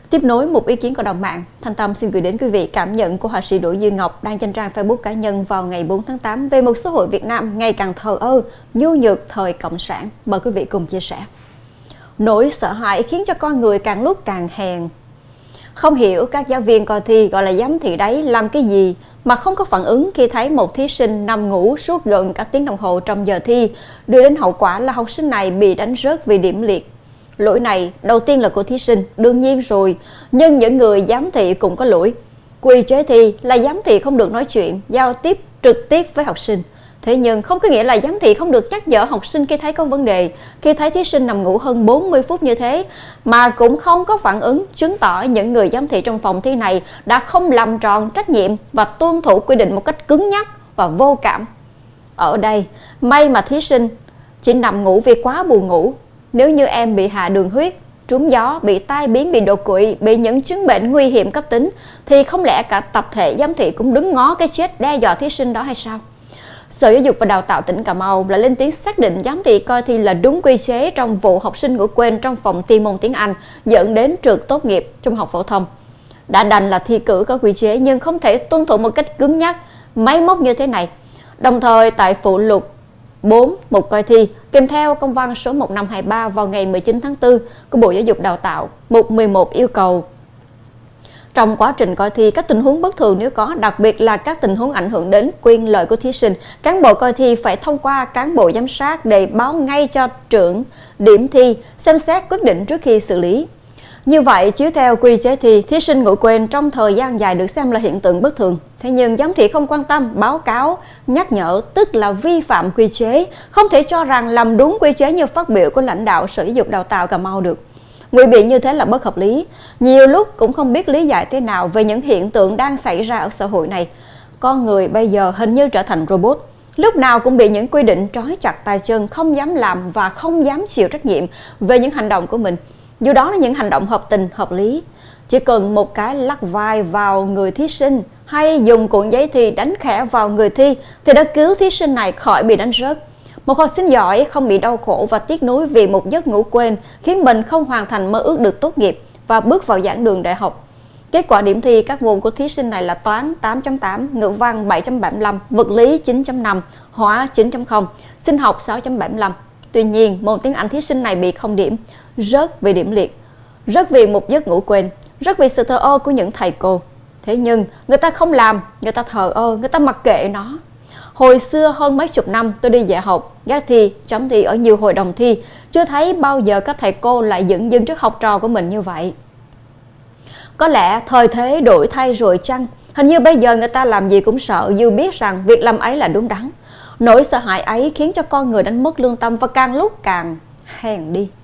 Tiếp nối một ý kiến của đồng mạng, Thanh Tâm xin gửi đến quý vị cảm nhận của họa sĩ Đỗ Duy Ngọc đăng trên trang Facebook cá nhân vào ngày 4 tháng 8 về một xã hội Việt Nam ngày càng thờ ơ, nhu nhược thời cộng sản. Mời quý vị cùng chia sẻ. Nỗi sợ hãi khiến cho con người càng lúc càng hèn. Không hiểu các giáo viên coi thi gọi là giám thị đấy làm cái gì mà không có phản ứng khi thấy một thí sinh nằm ngủ suốt gần các tiếng đồng hồ trong giờ thi, đưa đến hậu quả là học sinh này bị đánh rớt vì điểm liệt. Lỗi này đầu tiên là của thí sinh, đương nhiên rồi, nhưng những người giám thị cũng có lỗi. Quy chế thi là giám thị không được nói chuyện, giao tiếp trực tiếp với học sinh. Thế nhưng không có nghĩa là giám thị không được nhắc nhở học sinh khi thấy có vấn đề, khi thấy thí sinh nằm ngủ hơn 40 phút như thế, mà cũng không có phản ứng, chứng tỏ những người giám thị trong phòng thi này đã không làm tròn trách nhiệm và tuân thủ quy định một cách cứng nhắc và vô cảm. Ở đây, may mà thí sinh chỉ nằm ngủ vì quá buồn ngủ. Nếu như em bị hạ đường huyết, trúng gió, bị tai biến, bị đột quỵ, bị những chứng bệnh nguy hiểm cấp tính, thì không lẽ cả tập thể giám thị cũng đứng ngó cái chết đe dọa thí sinh đó hay sao? Sở Giáo dục và Đào tạo tỉnh Cà Mau đã lên tiếng xác định giám thị coi thi là đúng quy chế trong vụ học sinh ngủ quên trong phòng thi môn tiếng Anh dẫn đến trượt tốt nghiệp trung học phổ thông. Đã đành là thi cử có quy chế nhưng không thể tuân thủ một cách cứng nhắc, máy móc như thế này. Đồng thời tại phụ lục 4 mục coi thi kèm theo công văn số 1523 vào ngày 19 tháng 4 của Bộ Giáo dục Đào tạo, mục 11 yêu cầu trong quá trình coi thi, các tình huống bất thường nếu có, đặc biệt là các tình huống ảnh hưởng đến quyền lợi của thí sinh, cán bộ coi thi phải thông qua cán bộ giám sát để báo ngay cho trưởng điểm thi xem xét quyết định trước khi xử lý. Như vậy, chiếu theo quy chế thi, thí sinh ngủ quên trong thời gian dài được xem là hiện tượng bất thường. Thế nhưng giám thị không quan tâm, báo cáo, nhắc nhở tức là vi phạm quy chế, không thể cho rằng làm đúng quy chế như phát biểu của lãnh đạo Sở Giáo dục Đào tạo Cà Mau được. Ngụy biện như thế là bất hợp lý, nhiều lúc cũng không biết lý giải thế nào về những hiện tượng đang xảy ra ở xã hội này. Con người bây giờ hình như trở thành robot, lúc nào cũng bị những quy định trói chặt tay chân, không dám làm và không dám chịu trách nhiệm về những hành động của mình. Dù đó là những hành động hợp tình, hợp lý. Chỉ cần một cái lắc vai vào người thí sinh hay dùng cuộn giấy thi đánh khẽ vào người thi thì đã cứu thí sinh này khỏi bị đánh rớt. Một học sinh giỏi không bị đau khổ và tiếc nuối vì một giấc ngủ quên khiến mình không hoàn thành mơ ước được tốt nghiệp và bước vào giảng đường đại học. Kết quả điểm thi các môn của thí sinh này là toán 8.8, ngữ văn 7.75, vật lý 9.5, hóa 9.0, sinh học 6.75. Tuy nhiên, môn tiếng Anh thí sinh này bị 0 điểm, rớt vì điểm liệt, rớt vì một giấc ngủ quên, rớt vì sự thờ ơ của những thầy cô. Thế nhưng, người ta không làm, người ta thờ ơ, người ta mặc kệ nó. Hồi xưa hơn mấy chục năm tôi đi dạy học, gác thi, chấm thi ở nhiều hội đồng thi, chưa thấy bao giờ các thầy cô lại dửng dưng trước học trò của mình như vậy. Có lẽ thời thế đổi thay rồi chăng? Hình như bây giờ người ta làm gì cũng sợ dù biết rằng việc làm ấy là đúng đắn. Nỗi sợ hãi ấy khiến cho con người đánh mất lương tâm và càng lúc càng hèn đi.